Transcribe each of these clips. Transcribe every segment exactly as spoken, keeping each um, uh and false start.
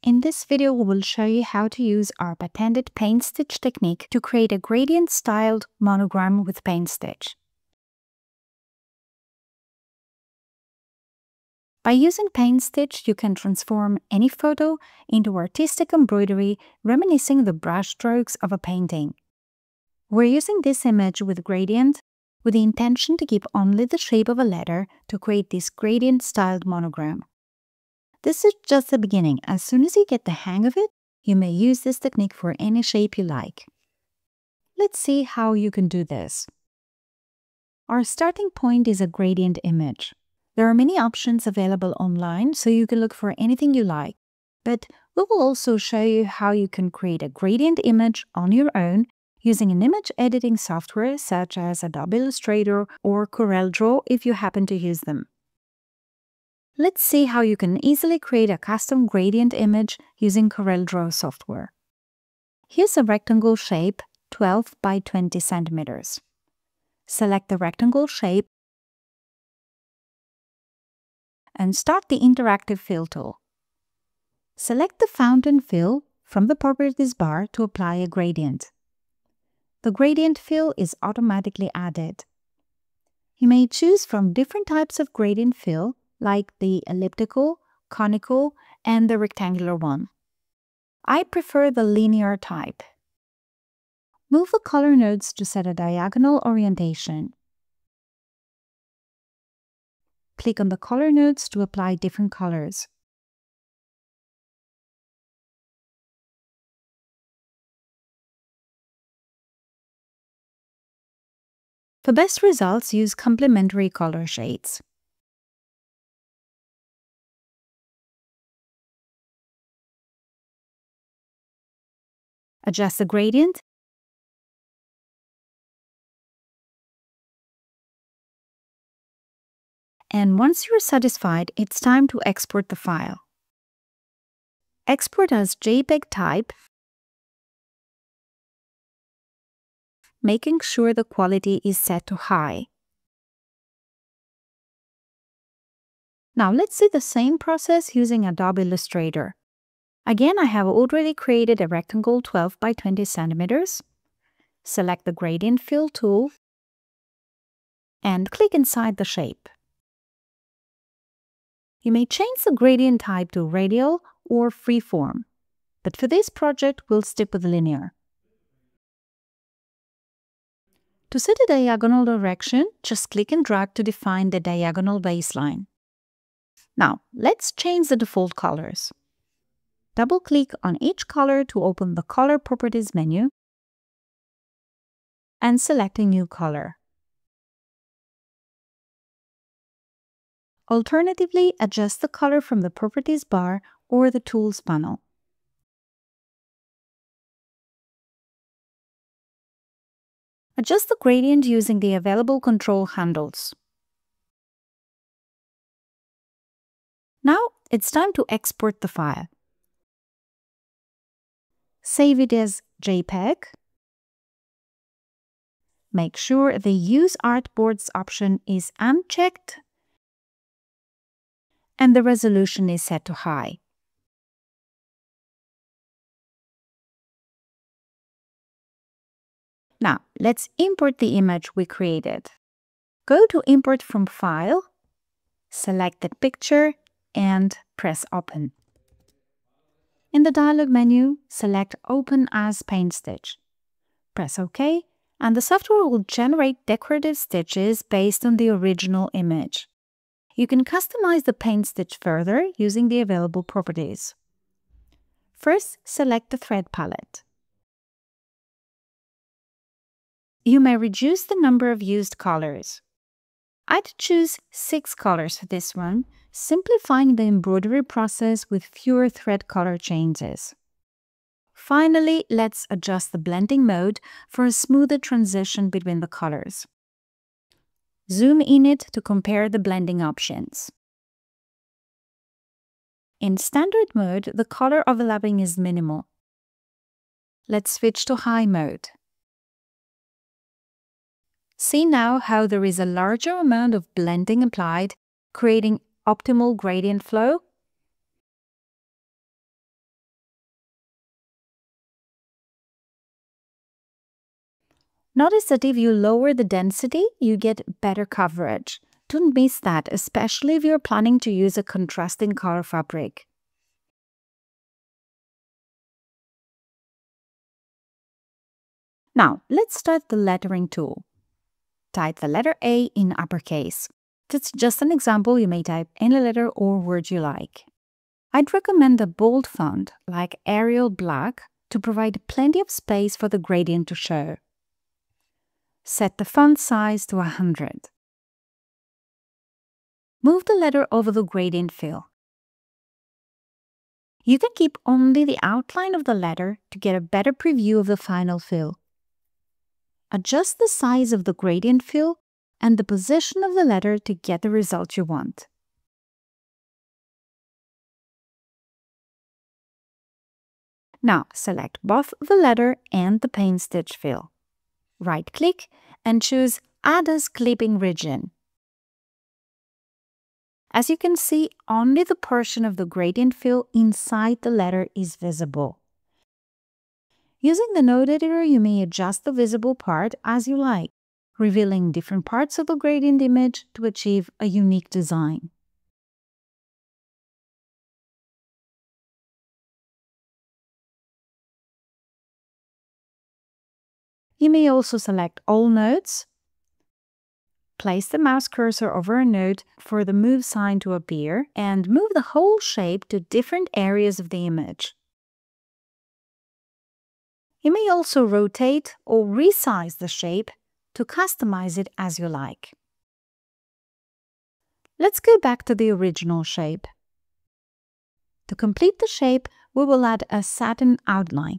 In this video, we will show you how to use our patented PaintStitch technique to create a gradient-styled monogram with PaintStitch. By using PaintStitch, you can transform any photo into artistic embroidery reminiscing the brushstrokes of a painting. We're using this image with gradient with the intention to keep only the shape of a letter to create this gradient-styled monogram. This is just the beginning. As soon as you get the hang of it, you may use this technique for any shape you like. Let's see how you can do this. Our starting point is a gradient image. There are many options available online, so you can look for anything you like. But we will also show you how you can create a gradient image on your own using an image editing software such as Adobe Illustrator or CorelDRAW if you happen to use them. Let's see how you can easily create a custom gradient image using CorelDRAW software. Here's a rectangle shape, twelve by twenty centimeters. Select the rectangle shape and start the interactive fill tool. Select the fountain fill from the properties bar to apply a gradient. The gradient fill is automatically added. You may choose from different types of gradient fill, like the elliptical, conical, and the rectangular one. I prefer the linear type. Move the color nodes to set a diagonal orientation. Click on the color nodes to apply different colors. For best results, use complementary color shades. Adjust the gradient and once you're satisfied, it's time to export the file. Export as JPEG type, making sure the quality is set to high. Now let's do the same process using Adobe Illustrator. Again, I have already created a rectangle twelve by twenty centimeters. Select the gradient fill tool and click inside the shape. You may change the gradient type to radial or freeform, but for this project, we'll stick with linear. To set a diagonal direction, just click and drag to define the diagonal baseline. Now, let's change the default colors. Double-click on each color to open the Color Properties menu and select a new color. Alternatively, adjust the color from the Properties bar or the Tools panel. Adjust the gradient using the available control handles. Now, it's time to export the file. Save it as JPEG. Make sure the Use Artboards option is unchecked and the resolution is set to high. Now, let's import the image we created. Go to Import from File, select the picture, and press Open. In the dialog menu, select Open as PaintStitch. Press OK, and the software will generate decorative stitches based on the original image. You can customize the PaintStitch further using the available properties. First, select the thread palette. You may reduce the number of used colors. I'd choose six colors for this one, simplifying the embroidery process with fewer thread color changes. Finally, let's adjust the blending mode for a smoother transition between the colors. Zoom in it to compare the blending options. In standard mode, the color overlapping is minimal. Let's switch to high mode. See now how there is a larger amount of blending applied, creating optimal gradient flow? Notice that if you lower the density, you get better coverage. Don't miss that, especially if you're planning to use a contrasting color fabric. Now, let's start the lettering tool. Type the letter A in uppercase. That's just an example. You may type any letter or word you like. I'd recommend a bold font like Arial Black to provide plenty of space for the gradient to show. Set the font size to one hundred. Move the letter over the gradient fill. You can keep only the outline of the letter to get a better preview of the final fill. Adjust the size of the gradient fill and the position of the letter to get the result you want. Now, select both the letter and the PaintStitch fill. Right-click and choose Add as Clipping Region. As you can see, only the portion of the gradient fill inside the letter is visible. Using the node editor, you may adjust the visible part as you like, revealing different parts of the gradient image to achieve a unique design. You may also select all nodes, place the mouse cursor over a node for the move sign to appear, and move the whole shape to different areas of the image. You may also rotate or resize the shape to customize it as you like. Let's go back to the original shape. To complete the shape, we will add a satin outline.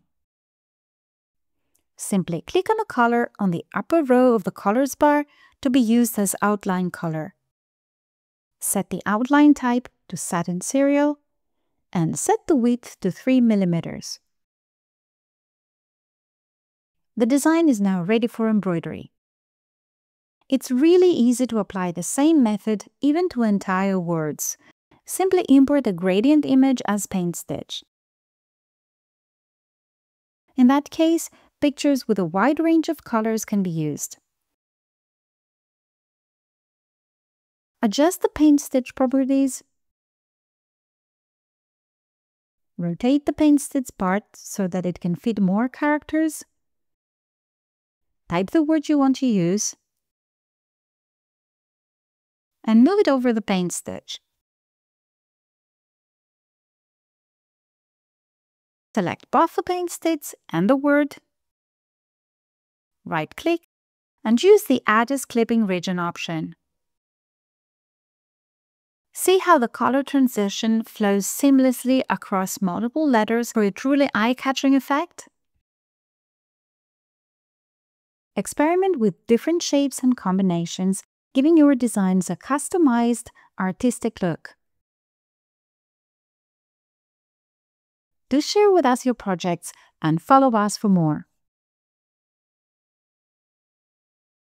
Simply click on a color on the upper row of the colors bar to be used as outline color. Set the outline type to Satin Serial and set the width to three millimeters. The design is now ready for embroidery. It's really easy to apply the same method even to entire words. Simply import a gradient image as PaintStitch. In that case, pictures with a wide range of colors can be used. Adjust the PaintStitch properties. Rotate the PaintStitch part so that it can fit more characters. Type the word you want to use. And move it over the PaintStitch. Select both the PaintStitch and the word. Right-click and use the Add as Clipping Region option. See how the color transition flows seamlessly across multiple letters for a truly eye-catching effect? Experiment with different shapes and combinations, giving your designs a customized, artistic look. Do share with us your projects and follow us for more.